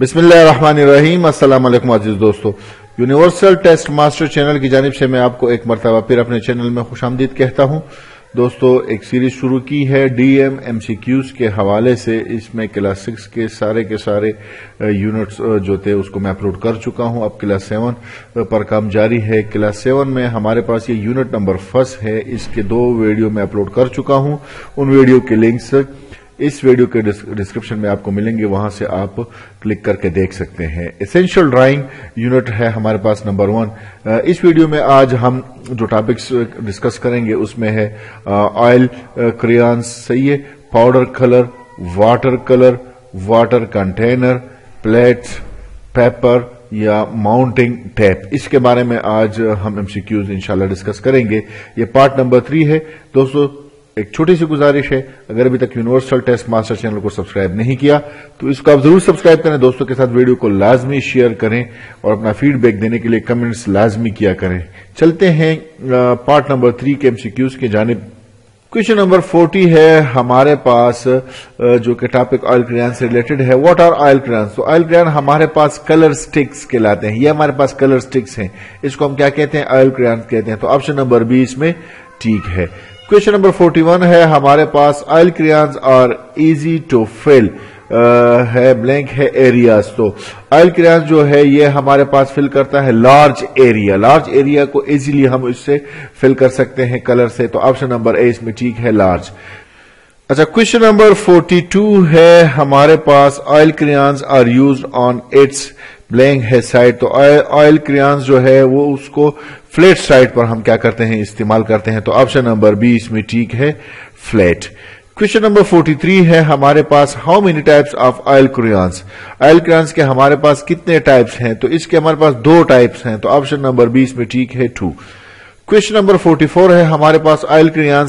बिस्मिल्लाहिर्रहमानिर्रहीम। अस्सलाम वालेकुम अजीज दोस्तों, यूनिवर्सल टेस्ट मास्टर चैनल की जानिब से मैं आपको एक मरतबा फिर अपने चैनल में खुशामदीद कहता हूं। दोस्तों, एक सीरीज शुरू की है डीएम एमसीक्यूज के हवाले से। इसमें क्लास 6 के सारे यूनिट्स जो थे उसको मैं अपलोड कर चुका हूं। अब क्लास 7 पर काम जारी है। क्लास 7 में हमारे पास ये यूनिट नंबर 1 है। इसके 2 वीडियो मैं अपलोड कर चुका हूं। उन वीडियो के लिंक्स इस वीडियो के डिस्क्रिप्शन में आपको मिलेंगे, वहां से आप क्लिक करके देख सकते हैं। एसेंशियल ड्राइंग यूनिट है हमारे पास नंबर 1। इस वीडियो में आज हम जो टॉपिक्स डिस्कस करेंगे उसमें है ऑयल क्रेयॉन्स, सही है, powder colour, water container, plates, paper या माउंटिंग टेप। इसके बारे में आज हम एमसीक्यूज इंशाल्लाह डिस्कस करेंगे। ये पार्ट नंबर 3 है। दोस्तों, एक छोटी सी गुजारिश है, अगर अभी तक यूनिवर्सल टेस्ट मास्टर चैनल को सब्सक्राइब नहीं किया तो इसको आप जरूर सब्सक्राइब करें। दोस्तों के साथ वीडियो को लाजमी शेयर करें और अपना फीडबैक देने के लिए कमेंट्स लाजमी किया करें। चलते हैं पार्ट नंबर 3 के एमसीक्यूज की जानिब। क्वेश्चन नंबर 40 है हमारे पास, जो कि टॉपिक ऑयल क्रेयॉन से रिलेटेड है। What are oil crayon? तो ऑयल क्रेयॉन हमारे पास कलर स्टिक्स कहलाते हैं। ये हमारे पास कलर स्टिक्स हैं। इसको हम क्या कहते हैं? ऑयल क्रेयॉन कहते हैं। तो ऑप्शन नंबर बी इसमें ठीक है। क्वेश्चन नंबर 41 है हमारे पास, oil crayons are easy to fill, है ब्लैंक है एरियाज। तो ऑयल क्रेयॉन्स जो है ये हमारे पास फिल करता है लार्ज एरिया को इजीली हम इससे फिल कर सकते हैं कलर से। तो ऑप्शन नंबर ए इसमें ठीक है, लार्ज। अच्छा, क्वेश्चन नंबर 42 है हमारे पास, oil crayons are used on its blank है साइड। तो ऑयल क्रेयॉन्स जो है वो उसको फ्लैट साइड पर हम क्या करते हैं? इस्तेमाल करते हैं। तो ऑप्शन नंबर बी इसमें ठीक है, फ्लैट। क्वेश्चन नंबर 43 है हमारे पास, how many types of oil crayons? Oil crayons के हमारे पास कितने टाइप्स हैं? तो इसके हमारे पास 2 टाइप्स हैं। तो ऑप्शन नंबर बी इसमें ठीक है, 2। क्वेश्चन नंबर 44 है हमारे पास, oil crayon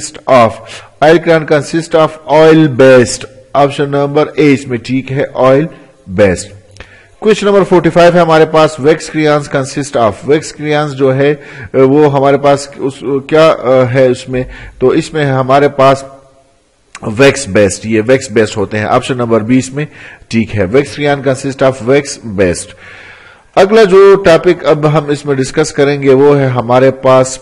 consist of oil based. Option number A इसमें ठीक है, ऑयल बेस्ड। क्वेश्चन नंबर 45 है हमारे पास, wax crayons consist of. Wax crayons जो है वो हमारे पास क्या है उसमें? तो इसमें हमारे पास वैक्स बेस्ड, ये वैक्स बेस्ड होते हैं। ऑप्शन नंबर बी इसमें ठीक है, wax crayon consist of wax based. अगला जो टॉपिक अब हम इसमें डिस्कस करेंगे वो है हमारे पास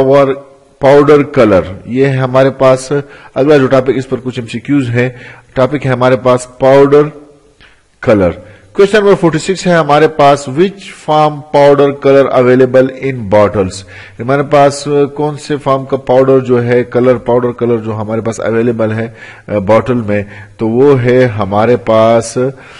पाउडर कलर। ये है हमारे पास अगला जो टॉपिक, इस पर कुछ एमसीक्यूज है। टॉपिक है हमारे पास पाउडर कलर। क्वेश्चन नंबर 46 है हमारे पास, which form powder colour available in bottles? हमारे पास कौन से फार्म का पाउडर जो है पाउडर कलर जो हमारे पास अवेलेबल है बॉटल में? तो वो है हमारे पास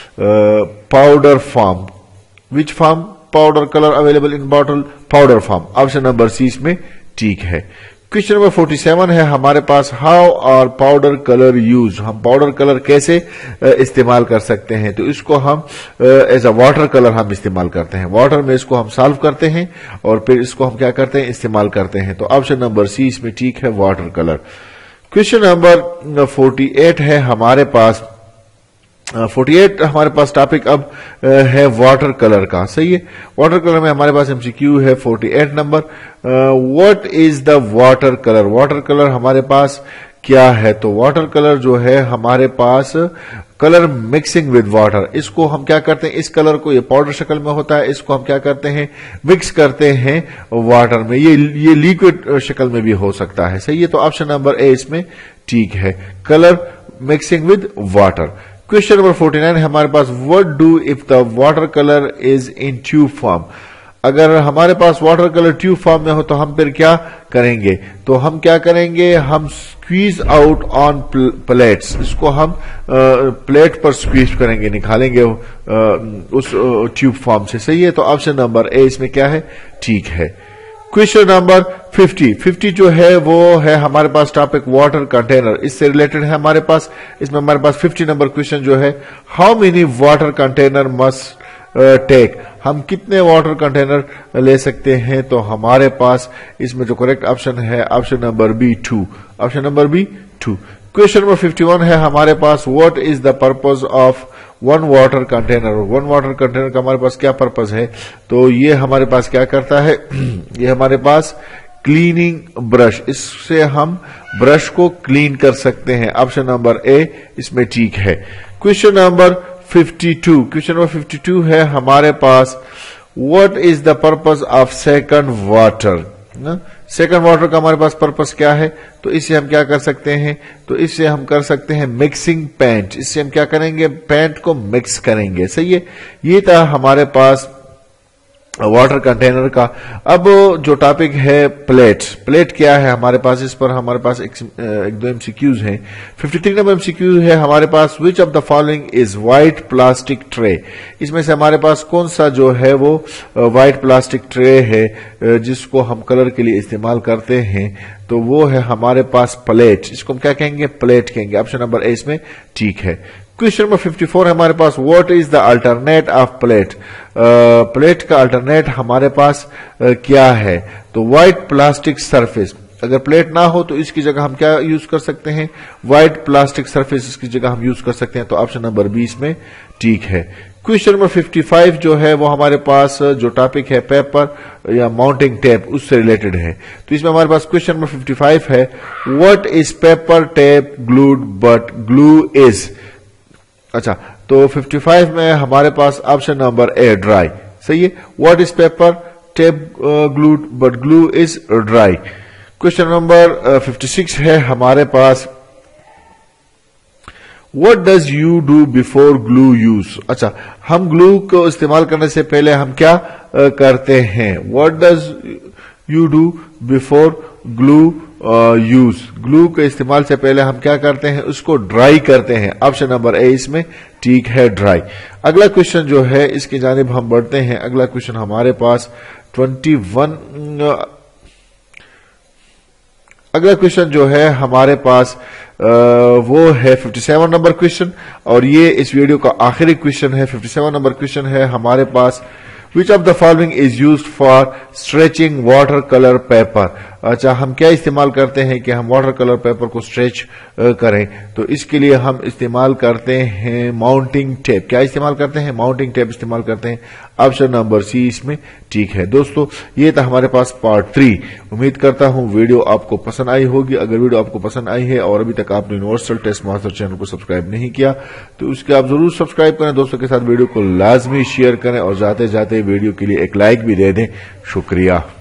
powder form. Which form powder colour available in bottle? Powder form. Option number C इसमें ठीक है। क्वेश्चन नंबर 47 है हमारे पास, how are powder colour use? हम पाउडर कलर कैसे इस्तेमाल कर सकते हैं? तो इसको हम एज अ वाटर कलर हम इस्तेमाल करते हैं। वाटर में इसको हम सॉल्व करते हैं और फिर इसको हम क्या करते हैं? इस्तेमाल करते हैं। तो ऑप्शन नंबर सी इसमें ठीक है, वाटर कलर। क्वेश्चन नंबर 48 है हमारे पास, 48 हमारे पास टॉपिक अब है वाटर कलर का, सही है। वाटर कलर में हमारे पास एमसीक्यू है 48 number, what is the water colour? Water colour हमारे पास क्या है? तो वाटर कलर जो है हमारे पास कलर मिक्सिंग विद वाटर। इसको हम क्या करते हैं? इस कलर को, ये पाउडर शक्ल में होता है, इसको हम क्या करते हैं? मिक्स करते हैं वाटर में। ये लिक्विड शक्ल में भी हो सकता है, सही है। तो ऑप्शन नंबर ए इसमें ठीक है, colour mixing with water. Question number 49 है हमारे पास, what do if the water colour is in tube form? अगर हमारे पास वाटर कलर ट्यूब फॉर्म में हो तो हम फिर क्या करेंगे? तो हम क्या करेंगे? हम स्क्वीज आउट ऑन प्लेट्स। इसको हम प्लेट पर स्क्वीज करेंगे, निकालेंगे उस ट्यूब फॉर्म से, सही है। तो ऑप्शन नंबर ए इसमें क्या है? ठीक है। क्वेश्चन नंबर 50 जो है वो है हमारे पास टॉपिक वाटर कंटेनर, इससे रिलेटेड है हमारे पास। इसमें हमारे पास 50 नंबर क्वेश्चन जो है, how many water container must take? हम कितने वाटर कंटेनर ले सकते हैं? तो हमारे पास इसमें जो करेक्ट ऑप्शन है option number B 2। Option number B 2। Question number 51 है हमारे पास, what is the purpose of one water container? One water container का हमारे पास क्या पर्पज है? तो ये हमारे पास क्या करता है? ये हमारे पास क्लीनिंग ब्रश, इससे हम ब्रश को क्लीन कर सकते हैं। ऑप्शन नंबर ए इसमें ठीक है। क्वेश्चन नंबर 52, क्वेश्चन नंबर 52 है हमारे पास, what is the purpose of second water. Second water का हमारे पास पर्पस क्या है, तो इससे हम क्या कर सकते हैं, तो इससे हम कर सकते हैं मिक्सिंग पेंट। इससे हम क्या करेंगे, पेंट को मिक्स करेंगे। सही है, ये था हमारे पास वाटर कंटेनर का। अब जो टॉपिक है प्लेट, प्लेट क्या है हमारे पास, इस पर हमारे पास एक दो एमसीक्यूज हैं। 53 नंबर एमसीक्यू है हमारे पास, which of the following is white plastic tray. इसमें से हमारे पास कौन सा जो है वो व्हाइट प्लास्टिक ट्रे है जिसको हम कलर के लिए इस्तेमाल करते हैं, तो वो है हमारे पास प्लेट। इसको हम क्या कहेंगे, प्लेट कहेंगे। ऑप्शन नंबर ए इसमें ठीक है। क्वेश्चन नंबर 54 है हमारे पास, what is the alternate of plate. Plate का अल्टरनेट हमारे पास क्या है, तो व्हाइट प्लास्टिक सरफेस। अगर प्लेट ना हो तो इसकी जगह हम क्या यूज कर सकते हैं, व्हाइट प्लास्टिक सरफेस इसकी जगह हम यूज कर सकते हैं, तो ऑप्शन नंबर 20 में ठीक है। क्वेश्चन नंबर 55 जो है वो हमारे पास जो टॉपिक है पेपर या माउंटिंग टेप, उससे रिलेटेड है। तो इसमें हमारे पास क्वेश्चन नंबर 55 है, what is paper tape glued but glue is. अच्छा, तो 55 में हमारे पास ऑप्शन नंबर ए ड्राई सही है। What is paper tape glued but glue is dry. Question number 56 है हमारे पास, what does you do before glue use. अच्छा, हम ग्लू को इस्तेमाल करने से पहले हम क्या करते हैं, what does you do before glue use. Glue के इस्तेमाल से पहले हम क्या करते हैं, उसको ड्राई करते हैं। ऑप्शन नंबर ए इसमें ठीक है, ड्राई। अगला क्वेश्चन जो है इसकी जानिब हम बढ़ते हैं। अगला क्वेश्चन हमारे पास 21, अगला क्वेश्चन जो है हमारे पास वो है 57 नंबर क्वेश्चन, और ये इस वीडियो का आखिरी क्वेश्चन है। 57 नंबर क्वेश्चन है हमारे पास, Which of the following is used for stretching watercolor paper। अच्छा, हम क्या इस्तेमाल करते हैं कि हम वाटर कलर पेपर को स्ट्रेच करें, तो इसके लिए हम इस्तेमाल करते हैं माउंटिंग टेप। क्या इस्तेमाल करते हैं, माउंटिंग टेप इस्तेमाल करते हैं। ऑप्शन नंबर सी इसमें ठीक है। दोस्तों, ये था हमारे पास पार्ट 3। उम्मीद करता हूं वीडियो आपको पसंद आई होगी। अगर वीडियो आपको पसंद आई है और अभी तक आपने यूनिवर्सल टेस्ट मास्टर चैनल को सब्सक्राइब नहीं किया, तो उसके आप जरूर सब्सक्राइब करें, दोस्तों के साथ वीडियो को लाजमी शेयर करें और जाते जाते वीडियो के लिए एक लाइक भी दे दें। शुक्रिया।